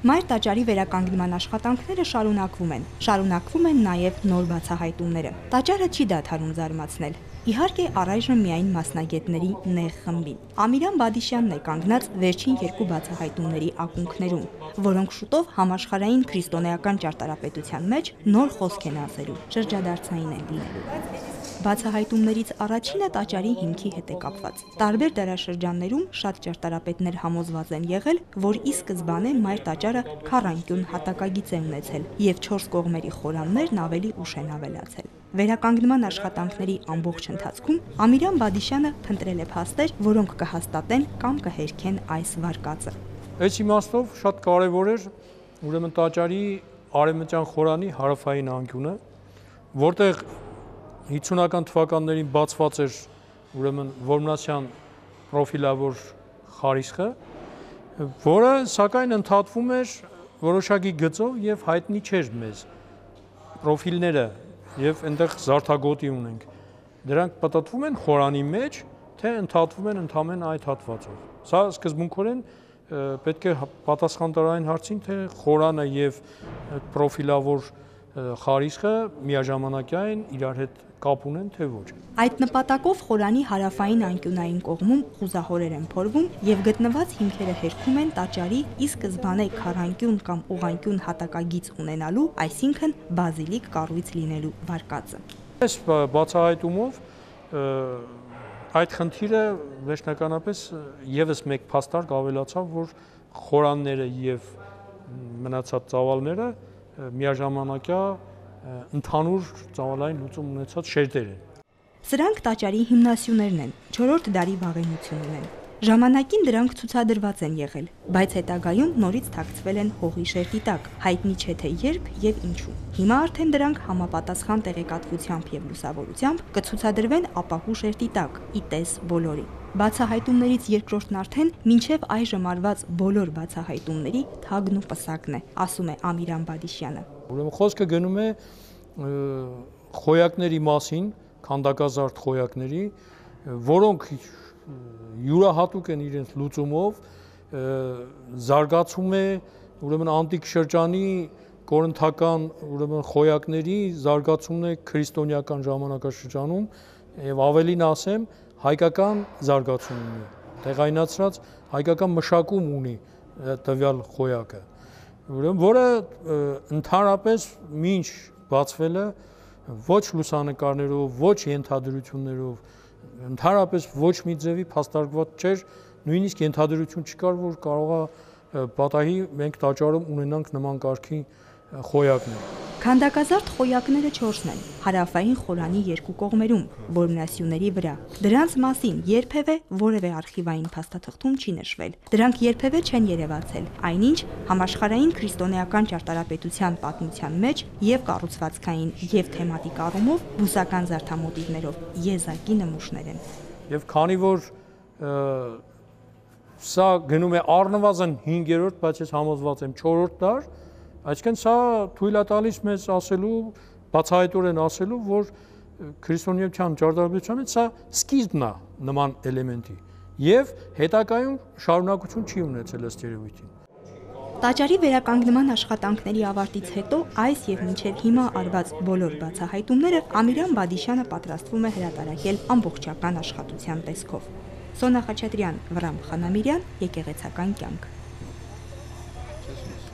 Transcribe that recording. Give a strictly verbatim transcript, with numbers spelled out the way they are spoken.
Մայր տաճարի վերականգնման աշխատանքները շարունակվում են։ Շարունակվում են նաև նոր բացահայտումները։ Տաճարը չի դադարում զարմացնել։ Իհարկե, առայժմ միայն մասնագետների նեղ խմբին։ Ամիրան Բադիշյանն է կանգնած վերջին երկու բացահայտումների ակունքներում, որոնք շուտով համաշխարհային քրիստոնեական ճարտարապետության մեջ նոր խոսք են ասելու, շրջադարձային են լինելու։ Բացահայտումներից առաջինը տաճարի հիմքի հետ է կապված։ Տարբեր դարաշրջաններում շատ ճարտարապետներ համոզված են եղել, որ ի սկզբանե մայր տաճարը քառանկյուն հատակագիծ է ունեցել, եւ չորս կողմերի խորաններն ավելի ուշ են ավելացել։ Վերականգնման աշխատանքների ամբողջ ընթացքում Ամիրան Բադիշյանը փնտրել է փաստեր, որոնք կհաստատեն կամ կհերքեն այս վարկածը։ Այս իմաստով շատ կարևոր էր ուրեմն տաճարի արևմտյան խորանի հարավային անկյունը, որտեղ հիսունական թվականներին բացված էր ուրեմն որմնասյան պրոֆիլավոր խարիսխը, որը սակայն ընդհատվում էր որոշակի գծով եւ հայտնի չէր մեզ պրոֆիլները եւ այնտեղ զարդագոտի ունենք։ Դրանք պատտվում են խորանի մեջ, թե ընդհատվում են ընդհանրեն այդ հատվածով։ Սա սկզբունքորեն պետք է պատասխան տալ այն հարցին, թե խորանը եւ պրոֆիլավոր խարիսխը միաժամանակային իրար հետ կապ ունեն, թե ոչ։ Այդ նպատակով խորանի հարավային անկյունային կողմում խուզահորեր են փորվում եւ գտնված հիմքերը հերքում են տաճարի ի սկզբանե քառանկյուն կամ ուղղանկյուն հատակագիծ ունենալու, այսինքն բազիլիկ կառույց լինելու վարկածը։ Այս բացահայտումով այդ խնդիրը վերջնականապես եւս մեկ փաստարկ ավելացավ, որ խորանները եւ մնացած ծավալները միաժամանակյա ընդհանուր ծավալային լուծում ունեցած շերտեր են։ Սրանք տաճարի հիմնասյուներն են, չորրորդ դարի վաղեմություն ունեն։ Ժամանակին դրանք ցուցադրված են եղել, բայց հետագայում նորից թաքցվել են հողի շերտի տակ, հայտնի չէ թե երբ եւ ինչու։ Հիմա արդեն դրանք համապատասխան տեղեկատվությամբ եւ լուսավորությամբ կցուցադրվեն ապահու շերտի տակ, ի տես բոլորի։ Բացահայտումներից երկրորդն արդեն մինչև այժմ արված բոլոր բացահայտումների թագն ու պսակն է, ասում է Ամիրան Բադիշյանը։ Ուրեմն խոսքը գնում է խոյակների մասին, քանդակազարդ խոյակների, որոնք յուրահատուկ են իրենց լուծումով, զարգացում է ուրեմն անտիկ շրջանի կորինթական ուրեմն խոյակների զարգացումն է քրիստոնեական ժամանակաշրջանում եւ ավելին ասեմ հայկական զարգացում ունի, տեղայնացրած հայկական մշակում ունի տվյալ խոյակը, ուրեմն որը ընդհանրապես մինչ բացվելը ոչ լուսանկարներով, ոչ ենթադրություններով, ընդհանրապես ոչ մի ձևի փաստարկված չէր, նույնիսկ ենթադրություն չկար, որ կարող է պատահի մենք տաճարում ունենանք նման կարգի խոյակներ։ Քանդակազարդ խոյակները չորսն են, հարավային խորանի երկու կողմերում, որմնասյուների վրա։ Դրանց մասին երբևէ որևէ արխիվային փաստաթղթում չի նշվել։ Դրանք երբևէ չեն երևացել, այնինչ համաշխարհային քրիստոնեական ճարտարապետության պատմության մեջ եւ կառուցվածքային եւ թեմատիկ առումով բուսական զարդամոտիվներով եզակի նմուշներ են։ Եվ քանի որ սա գնում է առնվազն հինգերորդ, բայց ես համոզված եմ չորրորդ դար, այսինքն սա թույլ է տալիս մեզ ասելու, բացահայտորեն ասելու, որ քրիստոնեության ճարտարապետության մեջ սա սկիզբն է նման էլեմենտի եւ հետագայում շարունակություն չի ունեցել ըստ երևույթին։ Տաճարի վերականգնման աշխատանքների ավարտից հետո այս եւ մինչեւ հիմա արված բոլոր բացահայտումները Ամիրան Բադիշյանը պատրաստվում է հրատարակել ամբողջական աշխատության տեսքով։ Սոնա Խաչատրյան, Վրամ Խանամիրյան, Եկեղեցական կյանք։